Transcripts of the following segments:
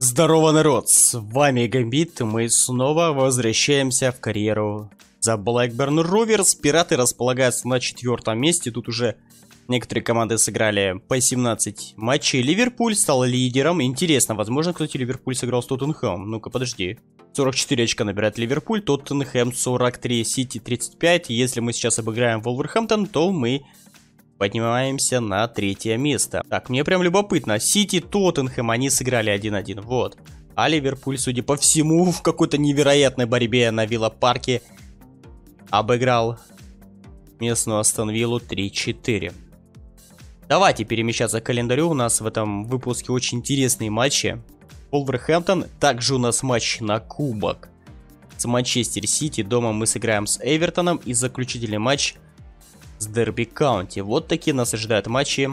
Здорово, народ, с вами Гамбит, мы снова возвращаемся в карьеру за Blackburn Rovers. Пираты располагаются на 4-м месте, тут уже некоторые команды сыграли по 17 матчей. Ливерпуль стал лидером, интересно, возможно, кстати, Ливерпуль сыграл с Тоттенхэмом, ну-ка, подожди. 44 очка набирает Ливерпуль, Тоттенхэм 43, Сити 35, если мы сейчас обыграем Вулверхэмптон, то мы поднимаемся на 3-е место. Так, мне прям любопытно. Сити, Тоттенхэм, они сыграли 1-1. Вот. А Ливерпуль, судя по всему, в какой-то невероятной борьбе на Вилла-парке обыграл местную Астон Виллу 3-4. Давайте перемещаться к календарю. У нас в этом выпуске очень интересные матчи. Вулверхэмптон. Также у нас матч на кубок с Манчестер Сити. Дома мы сыграем с Эвертоном. И заключительный матч с Дерби Каунти. Вот такие нас ожидают матчи.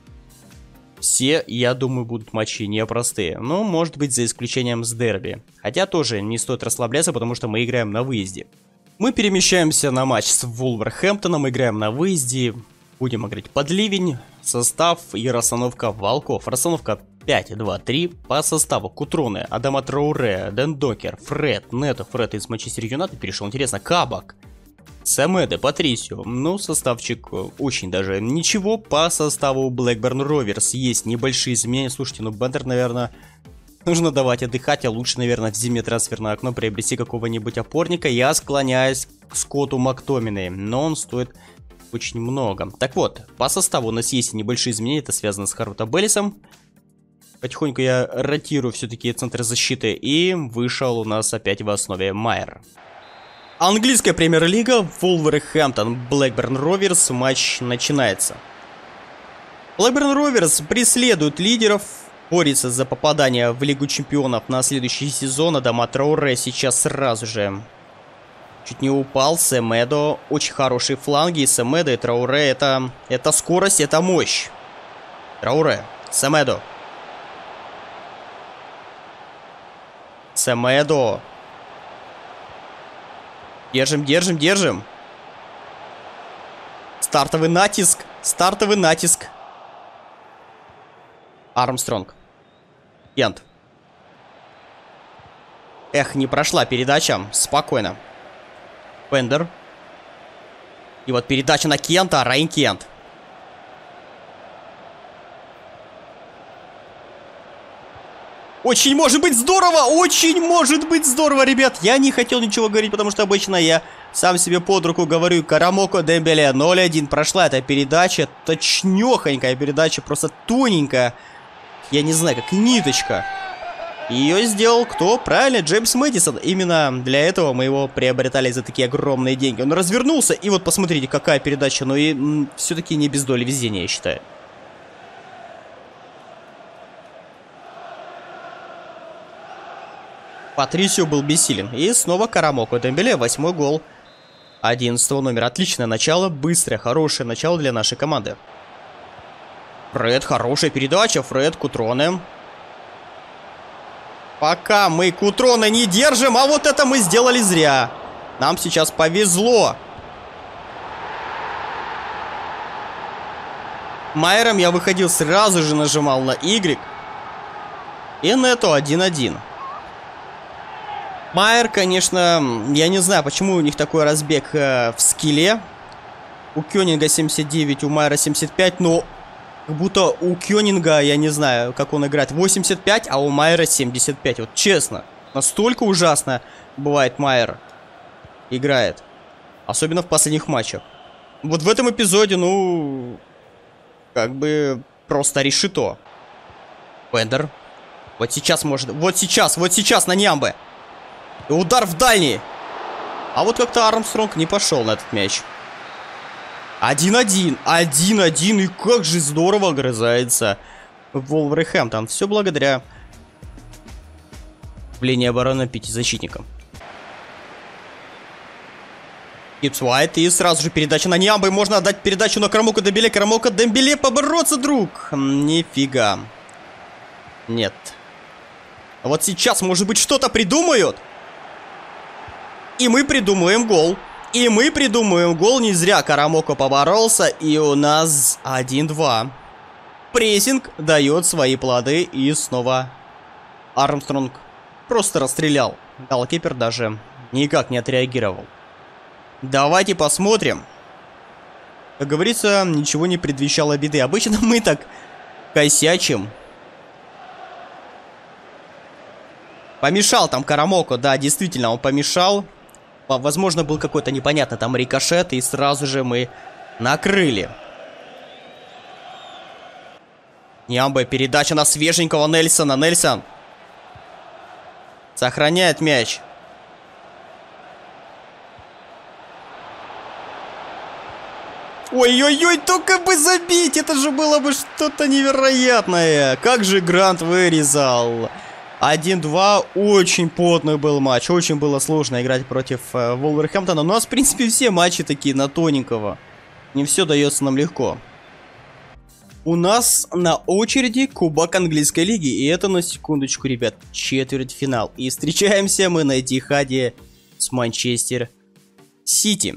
Все, я думаю, будут матчи непростые. Но, может быть, за исключением с Дерби. Хотя тоже не стоит расслабляться, потому что мы играем на выезде. Мы перемещаемся на матч с Вулверхэмптоном. Играем на выезде. Будем играть под ливень. Состав и расстановка волков. Расстановка 5-2-3. По составу Кутроне, Адама Трауре, Дэн Докер, Фред, Нето. Фред из Манчестер Юнайтед перешел. Интересно, Кабак, Семеде, Патрисио. Ну, составчик очень даже ничего. По составу Blackburn Rovers есть небольшие изменения. Слушайте, ну Бендер, наверное, нужно давать отдыхать. А лучше, наверное, в зимнее трансферное окно приобрести какого-нибудь опорника. Я склоняюсь к Скотту Мактомине, но он стоит очень много. Так вот, по составу у нас есть небольшие изменения. Это связано с Харвардом Беллисом. Потихоньку я ротирую все-таки центр защиты. И вышел у нас опять в основе Майер. Английская премьер-лига, Вулверхэмптон, Blackburn Rovers, матч начинается. Blackburn Rovers преследует лидеров, борется за попадание в Лигу Чемпионов на следующий сезон. Адама Трауре сейчас сразу же чуть не упал. Семедо, очень хорошие фланги. Семедо и Трауре, это скорость, это мощь. Трауре, Семедо. Семедо. Держим, держим, держим. Стартовый натиск. Стартовый натиск. Армстронг. Кент. Эх, не прошла передача. Спокойно. Пендер. И вот передача на Кента. Райан Кент. Очень может быть здорово! Очень может быть здорово, ребят! Я не хотел ничего говорить, потому что обычно я сам себе под руку говорю. Карамоко Дембеле 0-1. Прошла эта передача. Точнёхонькая передача. Просто тоненькая. Я не знаю, как ниточка. Ее сделал кто? Правильно, Джеймс Мэдисон. Именно для этого мы его приобретали за такие огромные деньги. Он развернулся. И вот посмотрите, какая передача. Но и все-таки не без доли везения, я считаю. Патрисио был бессилен. И снова Карамоко Дембеле. 8-й гол 11-го номера. Отличное начало. Быстрое, хорошее начало для нашей команды. Фред, хорошая передача. Фред, Кутроне. Пока мы Кутроне не держим. А вот это мы сделали зря. Нам сейчас повезло. Майером я выходил, сразу же нажимал на Y. И Нето 1-1. Майер, конечно, я не знаю, почему у них такой разбег в скилле. У Кёнинга 79, у Майера 75, но как будто у Кёнинга, я не знаю, как он играет, 85, а у Майера 75. Вот честно, настолько ужасно бывает Майер играет. Особенно в последних матчах. Вот в этом эпизоде, ну, как бы просто решето. Пендер. Вот сейчас может, вот сейчас на Нямбе. И удар в дальний. А вот как-то Армстронг не пошел на этот мяч. 1-1. 1-1. И как же здорово огрызается Вулверхэмптон. Все благодаря линии обороны 5 защитникам. Ипс Уайт. И сразу же передача на Нямбе. Можно отдать передачу на Карамоко Дембеле. Карамоко Дембеле побороться, друг. Нифига. Нет. А вот сейчас, может быть, что-то придумают. И мы придумаем гол. И мы придумаем гол. Не зря Карамоко поборолся. И у нас 1-2. Прессинг дает свои плоды. И снова Армстронг просто расстрелял. Голкипер даже никак не отреагировал. Давайте посмотрим. Как говорится, ничего не предвещало беды. Обычно мы так косячим. Помешал там Карамоко, да, действительно, он помешал. Возможно, был какой-то непонятный там рикошет, и сразу же мы накрыли. Нямбе, передача на свеженького Нельсона. Нельсон сохраняет мяч. Ой-ой-ой, только бы забить, это же было бы что-то невероятное. Как же Грант вырезал. 1-2, очень потный был матч, очень было сложно играть против Вулверхэмптона. Но у нас, в принципе, все матчи такие на тоненького. Не все дается нам легко. У нас на очереди Кубок Английской лиги. И это, на секундочку, ребят, четвертьфинал. И встречаемся мы на Этихаде с Манчестер Сити.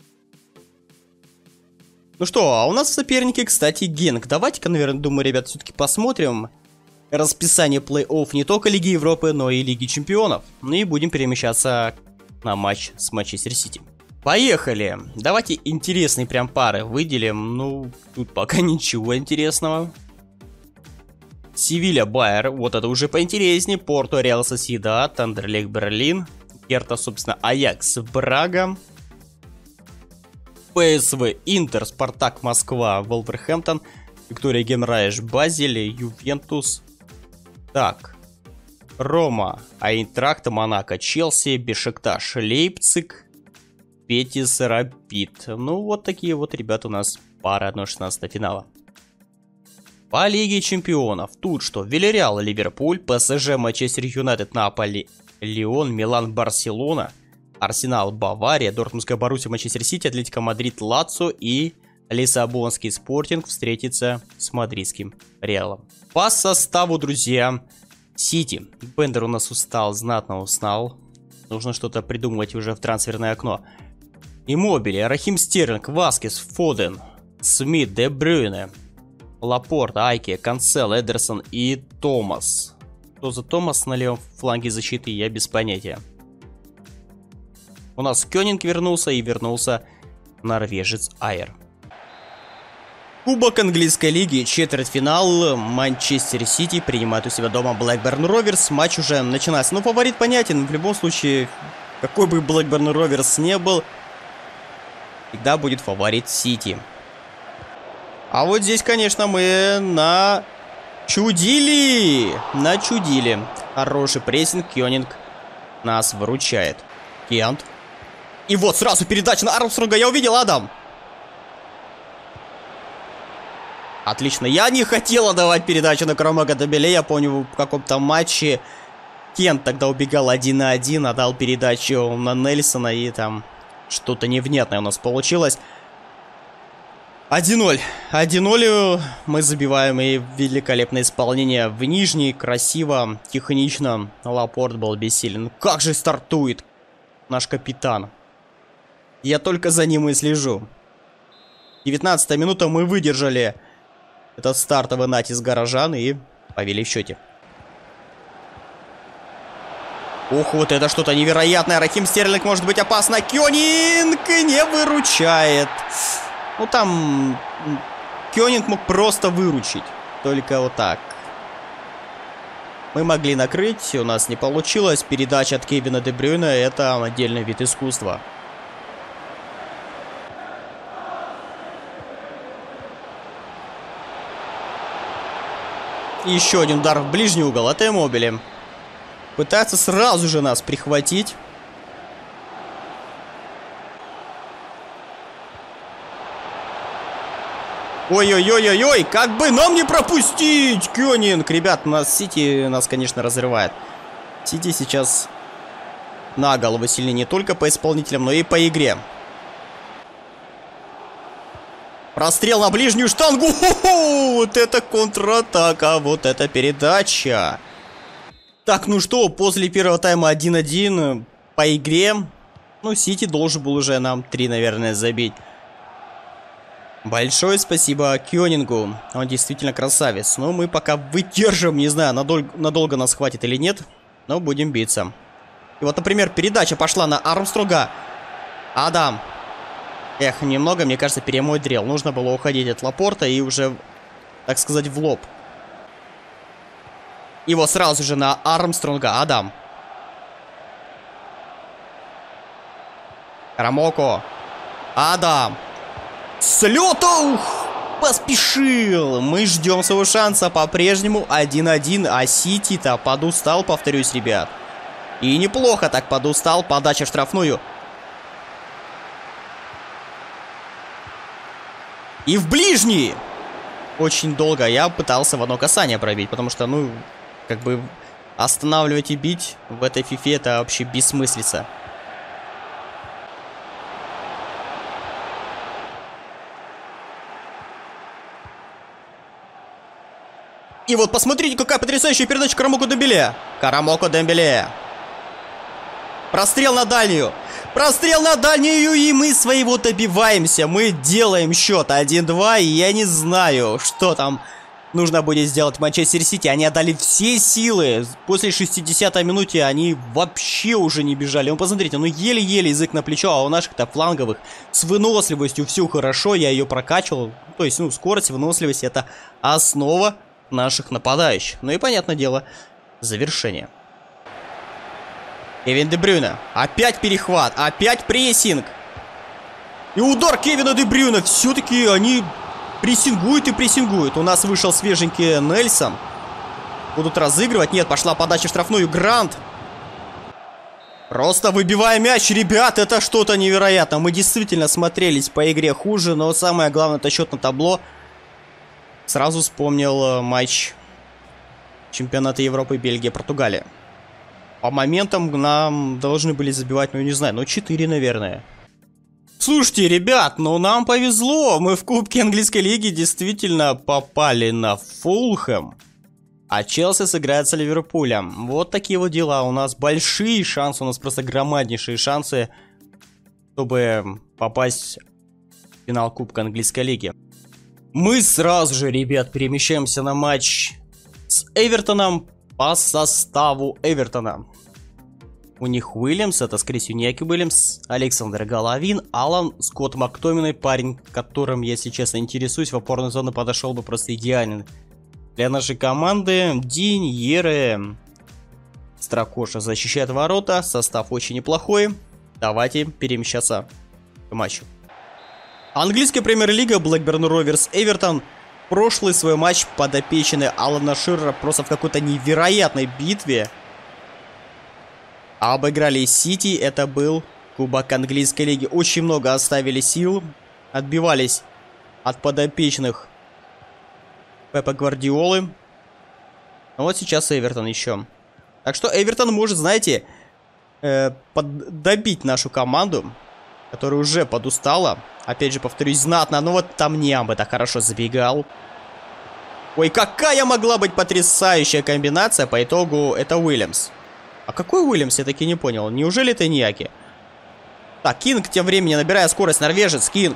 Ну что, а у нас в сопернике, кстати, Генк. Давайте-ка, наверное, думаю, ребят, все-таки посмотрим расписание плей-офф не только Лиги Европы, но и Лиги Чемпионов. Ну и будем перемещаться на матч с Манчестер Сити. Поехали! Давайте интересные прям пары выделим. Ну, тут пока ничего интересного. Севилья, Байер, вот это уже поинтереснее. Порто, Реал Сосьедад, Андерлех, Берлин. Герта, собственно, Аякс, Брага. ПСВ, Интер, Спартак, Москва, Вулверхэмптон, Виктория Гемраеш, Базель, Ювентус. Так, Рома, Айнтрахт, Монако, Челси, Бешикташ, Лейпциг, Бетис, Рапид. Ну, вот такие вот, ребята, у нас пара 1/16 финала. По Лиге Чемпионов. Тут что? Вильярреал, Ливерпуль, ПСЖ, Манчестер Юнайтед, Наполи, Лион, Милан, Барселона, Арсенал, Бавария, Дортмундская Боруссия, Манчестер Сити, Атлетико Мадрид, Лацио и Лиссабонский Спортинг встретится с мадридским Реалом. По составу, друзья, Сити. Бендер у нас устал, знатно устал. Нужно что-то придумывать уже в трансферное окно. Иммобили, Рахим Стерлинг, Васкес, Фоден, Смит, Де Брюйне, Лапорт, Айке, Канцел, Эдерсон и Томас. Что за Томас на левом фланге защиты, я без понятия. У нас Кёнинг вернулся и вернулся норвежец Айер. Кубок Английской лиги, четвертьфинал. Манчестер Сити принимает у себя дома Блэкберн Роверс. Матч уже начинается. Ну, фаворит понятен. В любом случае, какой бы Блэкберн Роверс не был, всегда будет фаворит Сити. А вот здесь, конечно, мы начудили. Хороший прессинг. Кёнинг нас выручает. Кент. И вот сразу передача на Армстронга. Я увидел, Адам. Отлично. Я не хотел отдавать передачу на Карамоко Табеле. Я помню, в каком-то матче Кент тогда убегал 1 на 1. Отдал передачу на Нельсона. И там что-то невнятное у нас получилось. 1-0. 1-0 мы забиваем. И великолепное исполнение в нижней. Красиво, технично. Лапорт был бессилен. Как же стартует наш капитан. Я только за ним и слежу. 19-я минута, мы выдержали этот стартовый натиск горожан и повели в счете. Ох, вот это что-то невероятное. Рахим Стерлинг может быть опасно. Кёнинг не выручает. Ну там Кёнинг мог просто выручить. Только вот так. Мы могли накрыть, у нас не получилось. Передача от Кевина Де Брюйне — это отдельный вид искусства. Еще один удар в ближний угол от Иммобили. Пытается сразу же нас прихватить. Ой-ой-ой-ой-ой, как бы нам не пропустить! Кёнинг, ребят, Сити нас, конечно, разрывает. Сити сейчас на голову сильнее не только по исполнителям, но и по игре. Прострел на ближнюю штангу. Хо-хо! Вот это контратака, вот это передача. Так, ну что, после первого тайма 1-1 по игре. Ну, Сити должен был уже нам 3, наверное, забить. Большое спасибо Кёнингу. Он действительно красавец. Но мы пока выдержим, не знаю, надолго нас хватит или нет. Но будем биться. И вот, например, передача пошла на Армстронга. Адам. Эх, немного, мне кажется, перемудрил. Нужно было уходить от Лапорта и уже, так сказать, в лоб. Его сразу же на Армстронга. Адам. Карамоко. Адам. С лёта! Ух! Поспешил! Мы ждем своего шанса по-прежнему 1-1, а Сити-то подустал, повторюсь, ребят. И неплохо так подустал. Подача в штрафную. И в ближний! Очень долго я пытался в одно касание пробить, потому что, ну, как бы останавливать и бить в этой фифе это вообще бессмыслица. И вот посмотрите, какая потрясающая передача Карамоко Дембеле. Карамоко Дембеле. Прострел на дальнюю. Прострел на дальнюю, и мы своего добиваемся. Мы делаем счет 1-2, и я не знаю, что там нужно будет сделать Манчестер Сити. Они отдали все силы. После 60-й минуты они вообще уже не бежали. Ну, посмотрите, ну еле-еле язык на плечо, а у наших-то фланговых с выносливостью все хорошо. Я ее прокачивал. То есть, ну, скорость, выносливость — это основа наших нападающих. Ну и, понятное дело, завершение. Кевин Де Брюйне. Опять перехват. Опять прессинг. И удар Кевина Де Брюйне. Все-таки они прессингуют и прессингуют. У нас вышел свеженький Нельсон. Будут разыгрывать. Нет, пошла подача в штрафную. Грант. Просто выбивая мяч. Ребят, это что-то невероятное. Мы действительно смотрелись по игре хуже. Но самое главное, это счет на табло. Сразу вспомнил матч чемпионата Европы Бельгия, Португалия. По моментам нам должны были забивать, ну не знаю, ну 4, наверное. Слушайте, ребят, ну нам повезло. Мы в Кубке Английской лиги действительно попали на Фулхэм. А Челси сыграет с Ливерпулем. Вот такие вот дела. У нас большие шансы, у нас просто громаднейшие шансы, чтобы попасть в финал Кубка Английской лиги. Мы сразу же, ребят, перемещаемся на матч с Эвертоном по составу Эвертона. У них Уильямс, это скорее всего Неки Уильямс, Александр Головин, Алан, Скотт Мактоминой, парень, которым, если честно, интересуюсь, в опорную зону подошел бы просто идеально для нашей команды. Динь, Ере, Стракоша защищает ворота, состав очень неплохой. Давайте перемещаться к матчу. Английская премьер-лига, Блэкберн Роверс, Эвертон. Прошлый свой матч подопечные Алана Ширера просто в какой-то невероятной битве обыграли Сити. Это был Кубок Английской лиги. Очень много оставили сил. Отбивались от подопечных Пепа Гвардиолы. А вот сейчас Эвертон еще. Так что Эвертон может, знаете, добить нашу команду, которая уже подустала. Опять же, повторюсь, знатно. Но вот там Нямбе так хорошо забегал. Ой, какая могла быть потрясающая комбинация. По итогу это Уильямс. А какой Уильямс, я таки не понял. Неужели это Ньяки? Так, Кинг тем временем, набирая скорость, норвежец. Кинг.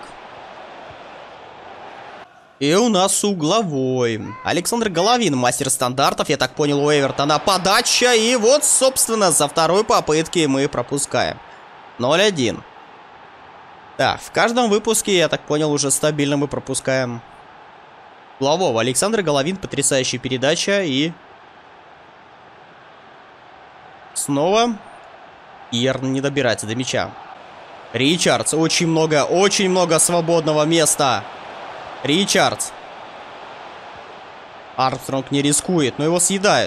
И у нас угловой. Александр Головин, мастер стандартов. Я так понял, у Эвертона подача. И вот, собственно, за второй попытки мы пропускаем. 0-1. Так, в каждом выпуске, я так понял, уже стабильно мы пропускаем углового. Александр Головин, потрясающая передача. И снова Ерн не добирается до мяча. Ричардс, очень много свободного места. Ричардс. Армстронг не рискует, но его съедают.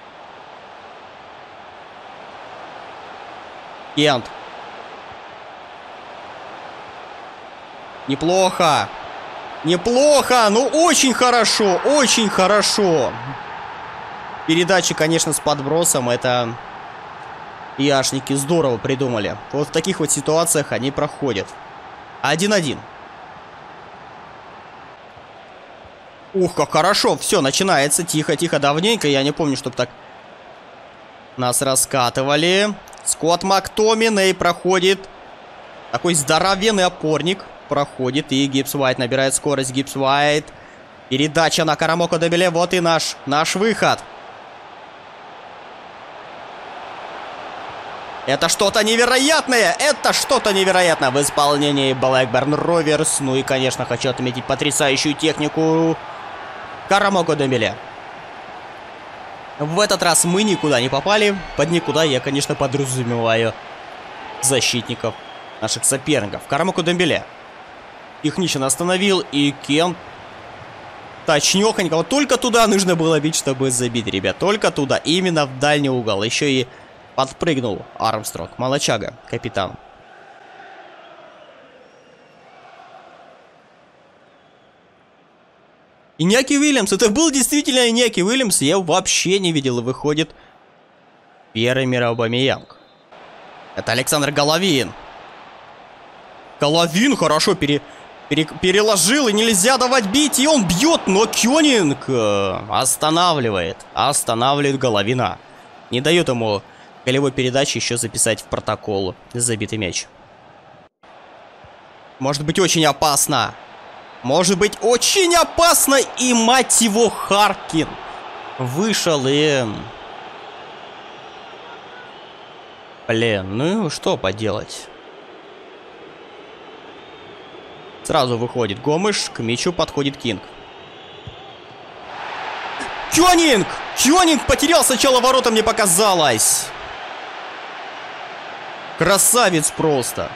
Кент. Неплохо. Неплохо. Ну, очень хорошо. Очень хорошо. Передачи, конечно, с подбросом. Это яшники здорово придумали. Вот в таких вот ситуациях они проходят. 1-1. Ух, как хорошо. Все, начинается. Тихо-тихо. Давненько. Я не помню, чтобы так нас раскатывали. Скотт Мактоминей проходит. Такой здоровенный опорник. проходит. И Гибс Уайт набирает скорость. Гибс Уайт. Передача на Карамоко Дембеле. Вот и наш выход. Это что-то невероятное! Это что-то невероятное в исполнении Blackburn Rovers. Ну и, конечно, хочу отметить потрясающую технику Карамоко Дембеле. В этот раз мы никуда не попали. Под никуда я, конечно, подразумеваю защитников наших соперников. Карамоко Дембеле технично остановил. И Кент точнёхонько. Вот только туда нужно было бить, чтобы забить, ребят. Только туда. Именно в дальний угол. Еще и подпрыгнул Армстронг. Молодчага, капитан. Иньяки Уильямс. Это был действительно Иньяки Уильямс. Я вообще не видел. И выходит Пьер-Эмер Аубамейянг. Это Александр Головин. Головин хорошо переложил. И нельзя давать бить. И он бьет. Но Кёнинг останавливает. Останавливает Головина. Не дает ему голевой передачи еще записать в протокол забитый мяч. Может быть очень опасно. Может быть очень опасно. И мать его, Харкин вышел и... Блин, ну что поделать. Сразу выходит Гомеш. К мячу подходит Кинг. Кёнинг! Кёнинг потерял сначала ворота, мне показалось. Красавец просто.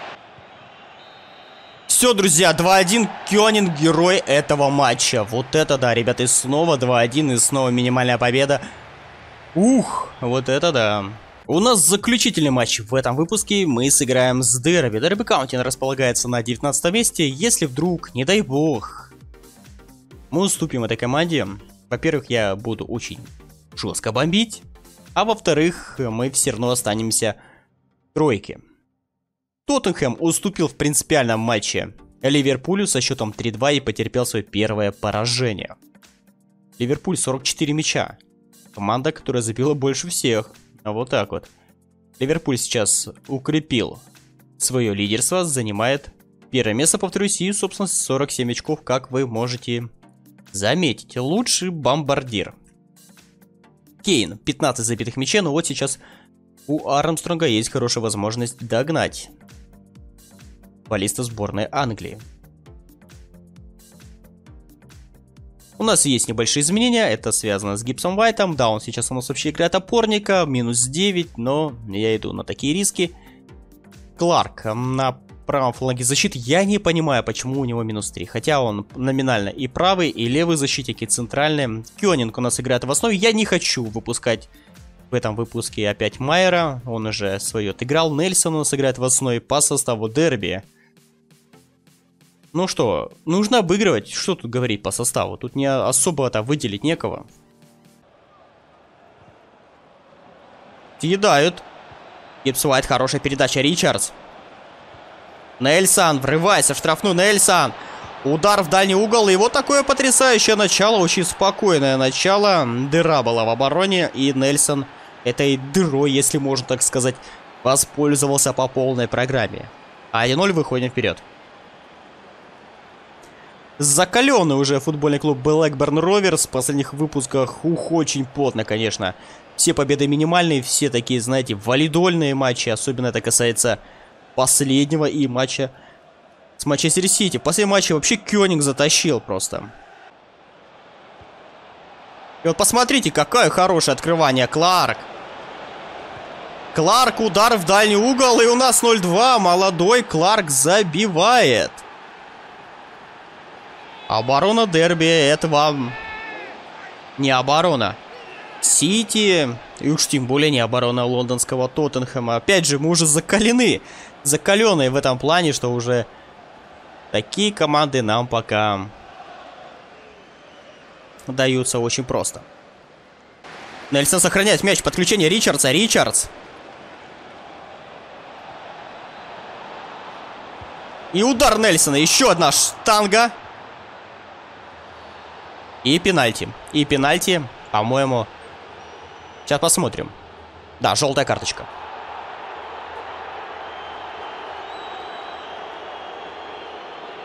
Все, друзья, 2-1. Кёнинг герой этого матча. Вот это да, ребята, и снова 2-1, и снова минимальная победа. Ух, вот это да. У нас заключительный матч в этом выпуске. Мы сыграем с Дерби. Дерби Каунтин располагается на 19 месте. Если вдруг, не дай бог, мы уступим этой команде, во-первых, я буду очень жестко бомбить. А во-вторых, мы все равно останемся тройки. Тоттенхэм уступил в принципиальном матче Ливерпулю со счетом 3-2 и потерпел свое первое поражение. Ливерпуль 44 мяча. Команда, которая забила больше всех. Вот так вот. Ливерпуль сейчас укрепил свое лидерство, занимает первое место, повторюсь, и, собственно, 47 очков, как вы можете заметить. Лучший бомбардир. Кейн, 15 забитых мячей, но вот сейчас у Армстронга есть хорошая возможность догнать футболиста сборной Англии. У нас есть небольшие изменения, это связано с Гибсом Уайтом. Да, он сейчас у нас вообще играет опорника, минус 9, но я иду на такие риски. Кларк на правом фланге защиты. Я не понимаю, почему у него минус 3. Хотя он номинально и правый, и левый защитник, и центральный. Кёнинг у нас играет в основе. Я не хочу выпускать в этом выпуске опять Майера. Он уже свое отыграл. Нельсон у нас играет в основе по составу Дерби. Ну что, нужно обыгрывать. Что тут говорить по составу? Тут не особо-то выделить некого. Съедают. Гибс Уайт, хорошая передача. Ричардс. Нельсон, врывайся в штрафную. Нельсон. Удар в дальний угол. И вот такое потрясающее начало. Очень спокойное начало. Дыра была в обороне. И Нельсон этой дырой, если можно так сказать, воспользовался по полной программе. 1-0, выходим вперед. Закаленный уже футбольный клуб Blackburn Rovers. В последних выпусках очень плотно, конечно. Все победы минимальные, все такие, знаете, валидольные матчи. Особенно это касается последнего и матча с Манчестер Сити. В последнем матче вообще Кёнинг затащил просто. И вот посмотрите, какое хорошее открывание. Кларк. Кларк, удар в дальний угол. И у нас 0-2. Молодой Кларк забивает. Оборона Дерби, это вам не оборона Сити, и уж тем более не оборона лондонского Тоттенхэма. Опять же, мы уже закалены. Закаленные в этом плане, что уже такие команды нам пока даются очень просто. Нельсон сохраняет мяч, подключение Ричардса. Ричардс. И удар Нельсона, еще одна штанга. И пенальти. И пенальти, по-моему. Сейчас посмотрим. Да, желтая карточка.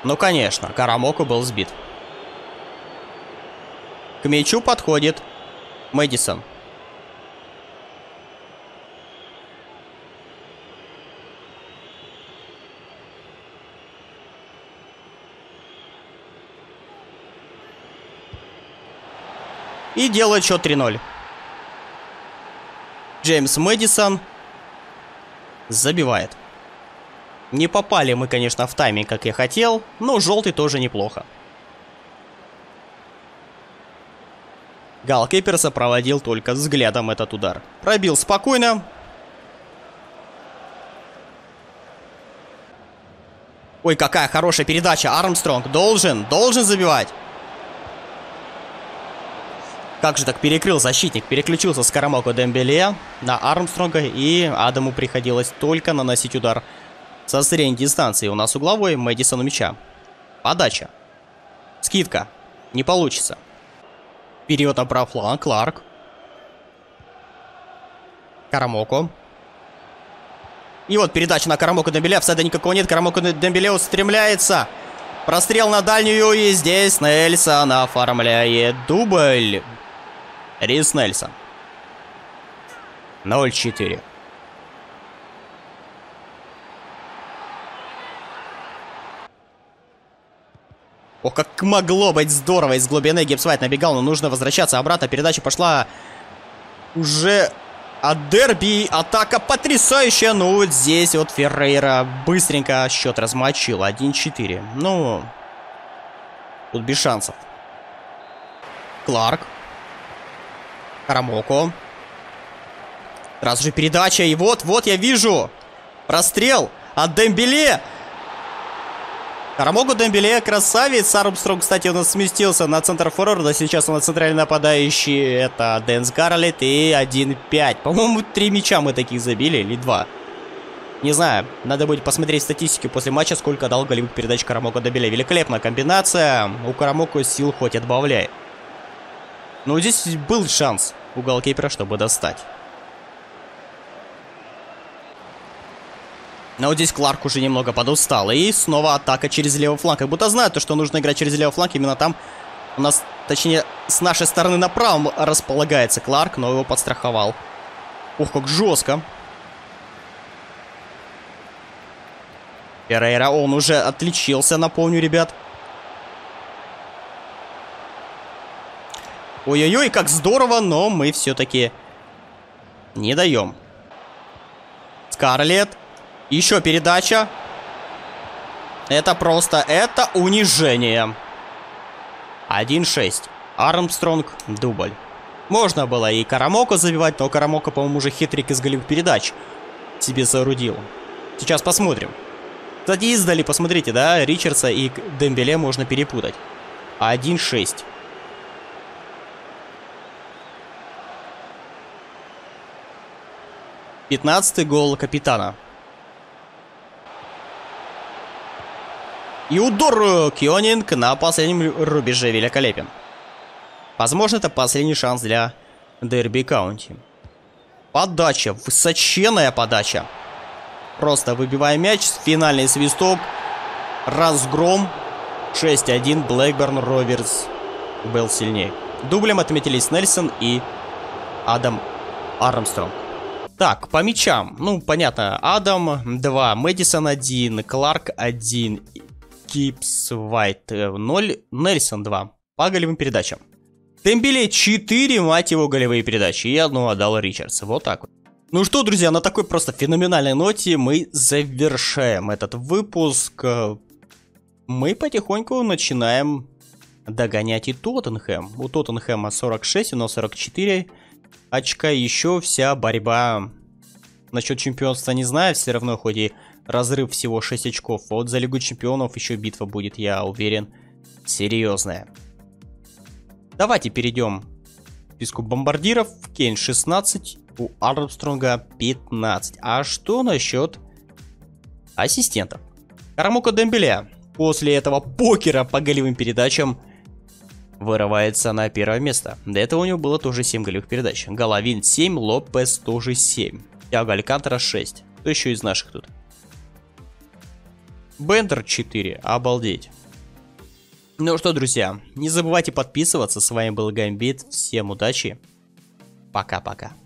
Ну, конечно, Карамоко был сбит. К мячу подходит Мэдисон. И делает счет 3-0. Джеймс Мэдисон забивает. Не попали мы, конечно, в тайминг, как я хотел, но желтый тоже неплохо. Голкипер сопроводил только взглядом этот удар. Пробил спокойно. Ой, какая хорошая передача. Армстронг должен забивать. Как же так перекрыл защитник? Переключился с Карамоко Дембеле на Армстронга, и Адаму приходилось только наносить удар со средней дистанции. У нас угловой, Мэдисон у мяча. Подача. Скидка. Не получится. Вперед на правый фланг. Кларк. Карамоко. И вот передача на Карамоко Дембеле. Офсайда никакого нет. Карамоко Дембеле устремляется. Прострел на дальнюю. И здесь Нельсон оформляет дубль. Рис Нельсон. 0-4. Ох, как могло быть здорово из глубины. Гибсвайт набегал, но нужно возвращаться обратно. Передача пошла уже от Дерби. Атака потрясающая. Ну, вот здесь вот Феррейра быстренько счет размочил. 1-4. Ну, тут без шансов. Кларк. Карамоко. Сразу же передача. И вот я вижу. Прострел от Дембеле. Карамоко Дембеле красавец. Армстронг, кстати, у нас сместился на центр форварда. Сейчас у нас центральный нападающий. Это Дэн Скарлетт. И 1-5. По-моему, 3 мяча мы таких забили. Или 2. Не знаю. Надо будет посмотреть статистику после матча, сколько дал голевых передач Карамоко Дембеле. Великолепная комбинация. У Карамоко сил хоть отбавляй. Но здесь был шанс у голкипера, чтобы достать. Но вот здесь Кларк уже немного подустал. И снова атака через левый фланг. Как будто знают, что нужно играть через левый фланг. Именно там у нас, точнее, с нашей стороны на правом располагается Кларк, но его подстраховал. Ух, как жестко. Перейра, он уже отличился, напомню, ребят. Ой-ой-ой, как здорово, но мы все-таки не даем. Скарлетт. Еще передача. Это унижение. 1-6. Армстронг, дубль. Можно было и Карамоко забивать, но Карамоко, по-моему, уже хитрик из голевых передач себе соорудил. Сейчас посмотрим. Кстати, издали, посмотрите, да, Ричардса и Дембеле можно перепутать. 1-6. Пятнадцатый гол капитана. И удар Кёнинг на последнем рубеже великолепен. Возможно, это последний шанс для Дерби Каунти. Подача, высоченная подача. Просто выбивая мяч, финальный свисток. Разгром. 6-1, Блэкберн Роверс был сильнее. Дублем отметились Нельсон и Адам Армстронг. Так, по мячам. Ну, понятно, Адам 2, Мэдисон 1, Кларк 1, Гибсвайт 0, Нельсон 2. По голевым передачам. Дембеле 4, мать его, голевые передачи. И одну отдал Ричардс. Вот так вот. Ну что, друзья, на такой просто феноменальной ноте мы завершаем этот выпуск. Мы потихоньку начинаем догонять и Тоттенхэм. У Тоттенхэма 46, у нас 44 очка. Еще вся борьба насчет чемпионства не знаю. Все равно, хоть и разрыв всего 6 очков. Вот за Лигу чемпионов еще битва будет, я уверен, серьезная. Давайте перейдем к списку бомбардиров. Кейн 16, у Армстронга 15. А что насчет ассистентов? Карамоко Дембеле после этого покера по голевым передачам вырывается на первое место. До этого у него было тоже 7 голевых передач. Головин 7, Лопес тоже 7. Тиаго Алькантара 6. Кто еще из наших тут? Бендер 4. Обалдеть. Ну что, друзья, не забывайте подписываться. С вами был Гамбит. Всем удачи. Пока-пока.